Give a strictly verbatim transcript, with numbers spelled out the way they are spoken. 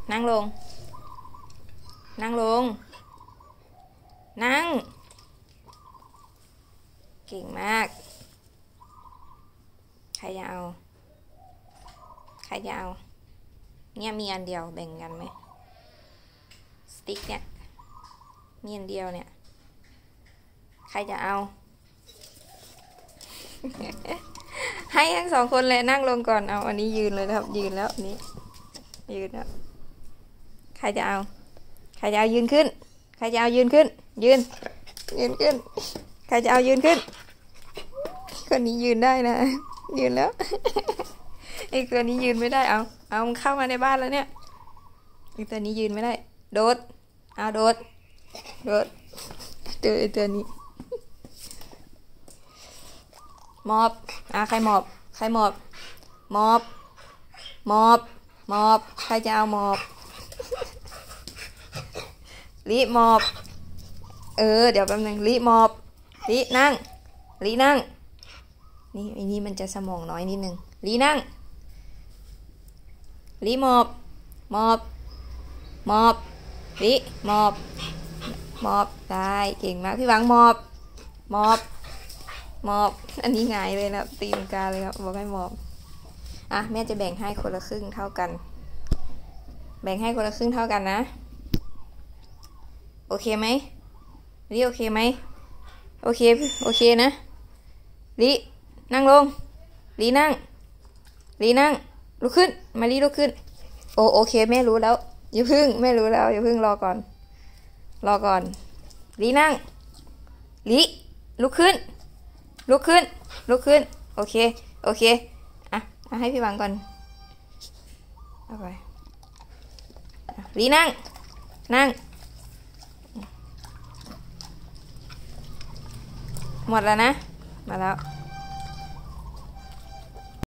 นั่งลงนั่งลงนั่งเก่งมากใครจะเอาใครจะเอาเนี่ยมีอันเดียวแบ่งกันไหมสติ๊กเนี่ยมีอันเดียวเนี่ยใครจะเอา ให้ทั้งสองคนเลยนั่งลงก่อนเอาอันนี้ยืนเลยครับยืนแล้วนี้ยืนแล้วใครจะเอาใครจะเอายืนขึ้นใครจะเอายืนขึ้นยืนยืนขึ้นใครจะเอายืนขึ้นคนนี้ยืนได้นะยืนแล้วไอ้ตัวนี้ยืนไม่ได้เอาเอาเข้ามาในบ้านแล้วเนี่ยไอ้ตัวนี้ยืนไม่ได้โดดเอาโดดโดดเจอไอ้ตัวนี้มอบอ่ะใครมอบใครมอบมอบมอบมอบใครจะเอามอบลิมอบเออเดี๋ยวแป๊บนึงลิมอบลินั่งลินั่งนี่ไอ้นี่มันจะสมองน้อยนิดนึงลินั่งลิมอบมอบมอบลิมอบมอบได้เก่งมากพี่หวังมอบมอบมอบอันนี้ง่ายเลยนะตีนกาเลยครับบอกให้มอบอ่ะแม่จะแบ่งให้คนละครึ่งเท่ากันแบ่งให้คนละครึ่งเท่ากันนะโอเคไหมลิโอเคไหมโอเคโอเคนะลินั่งลงลินั่งลินั่งลุกขึ้นมาลิลุกขึ้นโอโอเคแม่รู้แล้วอย่าพึ่งแม่รู้แล้วอย่าพึ่งรอก่อนรอก่อนลินั่งลิลุกขึ้นลุกขึ้นลุกขึ้นโอเคโอเคอ่ะเอาให้พี่วางก่อนเอาไปลินั่งนั่งหมดแล้วนะมาแล้ว